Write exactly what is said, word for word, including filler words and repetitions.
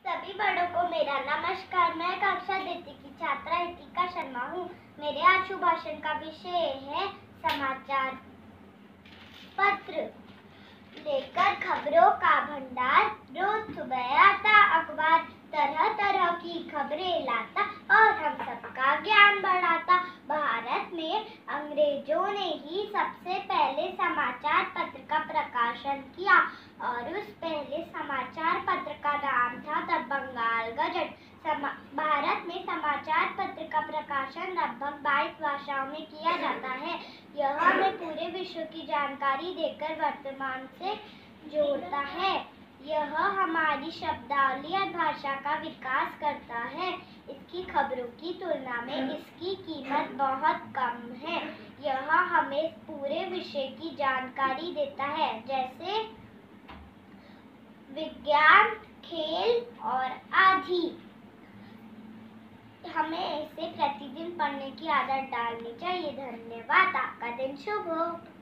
सभी बड़ों को मेरा नमस्कार। मैं कक्षा द्वितीय की छात्रा इतिका शर्मा हूँ। मेरे आज शुभ भाषण का विषय है समाचार पत्र। लेकर खबरों का भंडार, रोज सुबह आता अखबार, तरह तरह की खबरें लाता और हम सबका ज्ञान बढ़ाता। भारत में अंग्रेजों ने ही सबसे पहले समाचार पत्र का प्रकाशन किया और उस पहले समाचार पत्र का नाम था द बंगाल गजट। भारत में समाचार पत्र का प्रकाशन लगभग बाईस भाषाओं में किया जाता है। यह हमें पूरे विश्व की जानकारी देकर वर्तमान से जोड़ता है। यह हमारी शब्दावली और भाषा का विकास करता है। इसकी खबरों की तुलना में इसकी कीमत बहुत कम है। यह हमें पूरे विषय की जानकारी देता है, जैसे विज्ञान, खेल और आदि। हमें इसे प्रतिदिन पढ़ने की आदत डालनी चाहिए। धन्यवाद। आपका दिन शुभ हो।